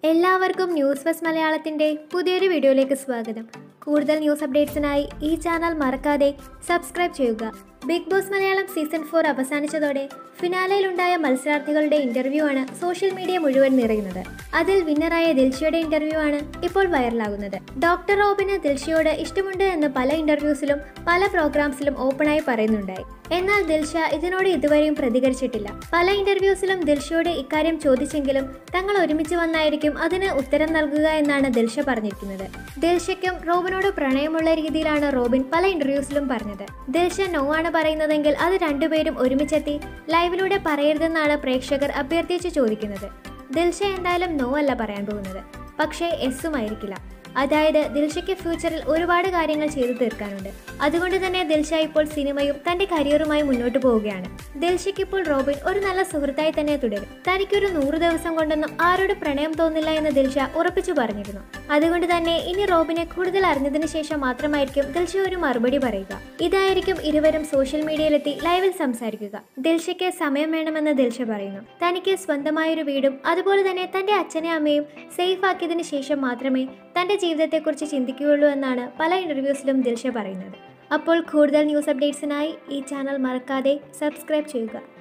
എല്ലാവർക്കും news first മലയാളത്തിൻ്റെ പുതിയൊരു വീഡിയോയിലേക്ക് സ്വാഗതം. കൂടുതൽ ന്യൂസ് അപ്ഡേറ്റ്സിനായി ഈ ചാനൽ മറക്കാതെ സബ്സ്ക്രൈബ് ചെയ്യുക. ബിഗ് ബോസ് മലയാളം സീസൺ 4 അവസാനിച്ചതോടെ ഫിനാലയിലുണ്ടായ മത്സരാർത്ഥികളുടെ ഇന്റർവ്യൂ ആണ് സോഷ്യൽ മീഡിയ മുഴുവൻ നിറയുന്നത്. അതിൽ വിന്നറായ ദിൽഷയുടെ ഇന്റർവ്യൂ ആണ് ഇപ്പോൾ വൈറലാകുന്നത്. ഡോക്ടർ റോബിന് ദിൽഷയോട് ഇഷ്ടമുണ്ട് എന്ന് പല ഇന്റർവ്യൂസിലും പല പ്രോഗ്രാംസിലും ഓപ്പണായി പറയുന്നുണ്ടായി. എന്നാൽ ദിൽഷ ഇതിനോട് ഇതുവരെയും പ്രതികരിച്ചിട്ടില്ല. പല ഇന്റർവ്യൂസിലും ദിൽഷയോട് ഇക്കാര്യം ചോദിച്ചെങ്കിലും തങ്ങൾ ഒരുമിച്ച് വന്നായിരിക്കും അതിന് ഉത്തരം നൽകുക എന്നാണ് ദിൽഷ പറഞ്ഞിരിക്കുന്നത്. ദിൽഷയ്ക്കും റോബിനോട് പ്രണയമുള്ള രീതിയിലാണ് റോബിൻ പല ഇന്റർവ്യൂസിലും പറഞ്ഞത്. ദിൽഷ നോ ആണ് പറയുന്നതെങ്കിൽ അത് രണ്ടുപേരും ഒരുമിച്ചെത്തി ലൈവിലൂടെ പറയരുതെന്നാണ് പ്രേക്ഷകർ അഭ്യർത്ഥിച്ച് ചോദിക്കുന്നത്. ദിൽഷ എന്തായാലും നോ അല്ല പറയാൻ പോകുന്നത്, പക്ഷേ എസ്സുമായിരിക്കില്ല. അതായത് ദിൽഷയ്ക്ക് ഫ്യൂച്ചറിൽ ഒരുപാട് കാര്യങ്ങൾ ചെയ്തു തീർക്കാനുണ്ട്. അതുകൊണ്ട് തന്നെ ദിൽഷ ഇപ്പോൾ സിനിമയും തന്റെ കരിയറുമായി മുന്നോട്ട് പോവുകയാണ്. ദിൽഷയ്ക്ക് ഇപ്പോൾ റോബിൻ ഒരു നല്ല സുഹൃത്തായി തന്നെ തുടരും. തനിക്കൊരു 100 ദിവസം കൊണ്ടൊന്നും ആരോട് പ്രണയം തോന്നില്ല എന്ന് ദിൽഷ ഉറപ്പിച്ചു പറഞ്ഞിരുന്നു. അതുകൊണ്ട് തന്നെ ഇനി റോബിനെ കൂടുതൽ അറിഞ്ഞതിന് ശേഷം മാത്രമായിരിക്കും ദിൽഷ ഒരു മറുപടി പറയുക. ഇതായിരിക്കും ഇരുവരും സോഷ്യൽ മീഡിയയിലെത്തി ലൈവിൽ സംസാരിക്കുക. ദിൽഷയ്ക്ക് സമയം വേണമെന്ന് ദിൽഷ പറയുന്നു. തനിക്ക് സ്വന്തമായൊരു വീടും അതുപോലെ തന്നെ തന്റെ അച്ഛനെ അമ്മയും സേഫ് ആക്കിയതിനു ശേഷം മാത്രമേ തന്റെ ജീവിതത്തെക്കുറിച്ച് ചിന്തിക്കുകയുള്ളൂ എന്നാണ് പല ഇന്റർവ്യൂസിലും ദിൽഷ പറയുന്നത്. അപ്പോൾ കൂടുതൽ ന്യൂസ് അപ്ഡേറ്റ്സിനായി ഈ ചാനൽ മറക്കാതെ സബ്സ്ക്രൈബ് ചെയ്യുക.